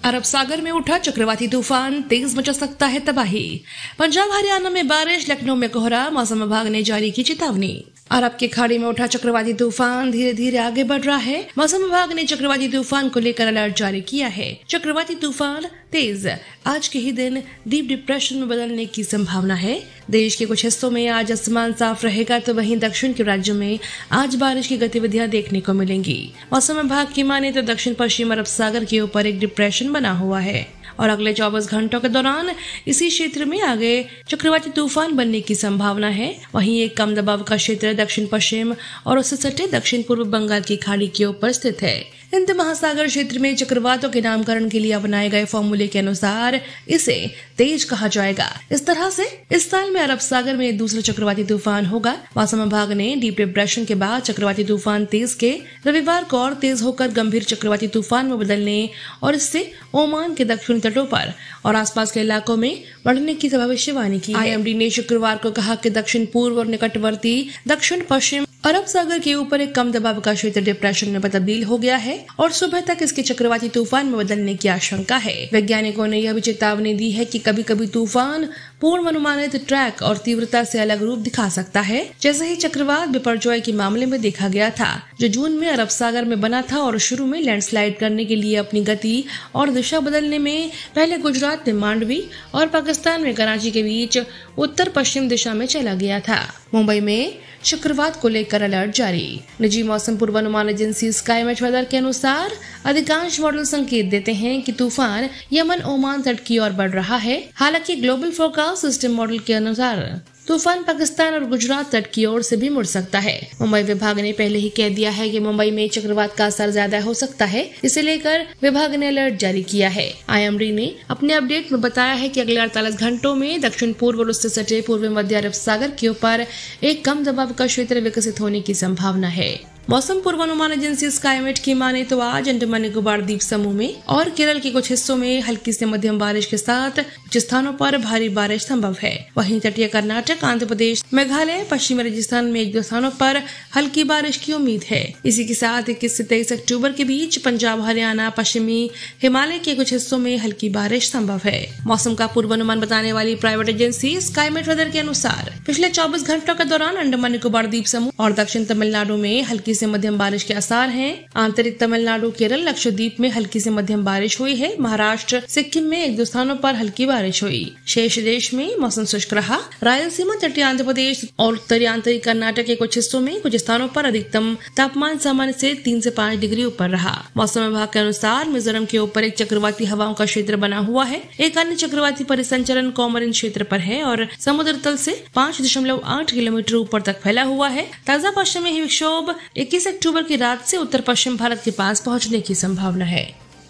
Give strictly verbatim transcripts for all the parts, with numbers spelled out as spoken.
अरब सागर में उठा चक्रवाती तूफान, तेज मचा सकता है तबाही। पंजाब हरियाणा में बारिश, लखनऊ में कोहरा, मौसम विभाग ने जारी की चेतावनी। अरब की खाड़ी में उठा चक्रवाती तूफान धीरे धीरे आगे बढ़ रहा है। मौसम विभाग ने चक्रवाती तूफान को लेकर अलर्ट जारी किया है। चक्रवाती तूफान तेज आज के ही दिन डीप डिप्रेशन में बदलने की संभावना है। देश के कुछ हिस्सों में आज आसमान साफ रहेगा, तो वहीं दक्षिण के राज्यों में आज बारिश की गतिविधियां देखने को मिलेंगी। मौसम विभाग की माने तो दक्षिण पश्चिम अरब सागर के ऊपर एक डिप्रेशन बना हुआ है और अगले चौबीस घंटों के दौरान इसी क्षेत्र में आगे चक्रवाती तूफान बनने की संभावना है। वहीं एक कम दबाव का क्षेत्र दक्षिण पश्चिम और उससे सटे दक्षिण पूर्व बंगाल की खाड़ी के ऊपर स्थित है। हिंद महासागर क्षेत्र में चक्रवातों के नामकरण के लिए बनाए गए फॉर्मूले के अनुसार इसे तेज कहा जाएगा। इस तरह से इस साल में अरब सागर में दूसरा चक्रवाती तूफान होगा। मौसम विभाग ने डीप डिप्रेशन के बाद चक्रवाती तूफान तेज के रविवार को और तेज होकर गंभीर चक्रवाती तूफान में बदलने और इससे ओमान के दक्षिणी तटों पर और आसपास के इलाकों में बढ़ने की भविष्यवाणी की। आई एम डी ने शुक्रवार को कहा कि दक्षिण पूर्व और निकटवर्ती दक्षिण पश्चिम अरब सागर के ऊपर एक कम दबाव का क्षेत्र डिप्रेशन में तब्दील हो गया है और सुबह तक इसके चक्रवाती तूफान में बदलने की आशंका है। वैज्ञानिकों ने यह भी चेतावनी दी है कि कभी कभी तूफान पूर्व अनुमानित ट्रैक और तीव्रता से अलग रूप दिखा सकता है, जैसे ही चक्रवात बिपरजॉय के मामले में देखा गया था, जो जून में अरब सागर में बना था और शुरू में लैंडस्लाइड करने के लिए अपनी गति और दिशा बदलने में पहले गुजरात में मांडवी और पाकिस्तान में कराची के बीच उत्तर पश्चिम दिशा में चला गया था। मुंबई में शुक्रवार को लेकर अलर्ट जारी। निजी मौसम पूर्वानुमान एजेंसी स्काईमेट वेदर के अनुसार अधिकांश मॉडल संकेत देते हैं कि तूफान यमन ओमान तट की ओर बढ़ रहा है। हालांकि ग्लोबल फोरकास्ट सिस्टम मॉडल के अनुसार तूफान पाकिस्तान और गुजरात तट की ओर से भी मुड़ सकता है। मुंबई विभाग ने पहले ही कह दिया है कि मुंबई में चक्रवात का असर ज्यादा हो सकता है, इसे लेकर विभाग ने अलर्ट जारी किया है। आई एम डी ने अपने अपडेट में बताया है कि अगले अड़तालीस घंटों में दक्षिण पूर्व और उससे सटे पूर्व मध्य अरब सागर के ऊपर एक कम दबाव का क्षेत्र विकसित होने की संभावना है। मौसम पूर्वानुमान एजेंसी स्काईमेट की माने तो आज अंडमान निकोबार द्वीप समूह में और केरल के कुछ हिस्सों में हल्की से मध्यम बारिश के साथ कुछ स्थानों पर भारी बारिश संभव है। वहीं तटीय कर्नाटक, आंध्र प्रदेश, मेघालय, पश्चिमी राजस्थान में एक दो स्थानों पर हल्की बारिश की उम्मीद है। इसी के साथ इक्कीस से तेईस अक्टूबर के बीच पंजाब, हरियाणा, पश्चिमी हिमालय के कुछ हिस्सों में हल्की बारिश संभव है। मौसम का पूर्वानुमान बताने वाली प्राइवेट एजेंसी स्काईमेट वेदर के अनुसार पिछले चौबीस घंटों के दौरान अंडमान निकोबार द्वीप समूह और दक्षिण तमिलनाडु में हल्की से मध्यम बारिश के आसार हैं। आंतरिक तमिलनाडु, केरल, लक्षद्वीप में हल्की से मध्यम बारिश हुई है। महाराष्ट्र, सिक्किम में एक दो स्थानों पर हल्की बारिश हुई। शेष देश में मौसम शुष्क रहा। रायलसीमा, तटीय आंध्र प्रदेश और उत्तरी आंतरिक कर्नाटक के कुछ हिस्सों में कुछ स्थानों पर अधिकतम तापमान सामान्य से तीन से पाँच डिग्री ऊपर रहा। मौसम विभाग के अनुसार मिजोरम के ऊपर एक चक्रवाती हवाओं का क्षेत्र बना हुआ है। एक अन्य चक्रवाती परिसंचरण कोमोरिन क्षेत्र पर है और समुद्र तल से पाँच दशमलव आठ किलोमीटर ऊपर तक फैला हुआ है। ताजा पश्चिमी विक्षोभ इक्कीस अक्टूबर की रात से उत्तर पश्चिम भारत के पास पहुंचने की संभावना है।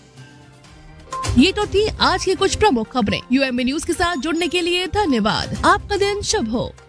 ये तो थी आज की कुछ प्रमुख खबरें। यूएमबी न्यूज के साथ जुड़ने के लिए धन्यवाद। आपका दिन शुभ हो।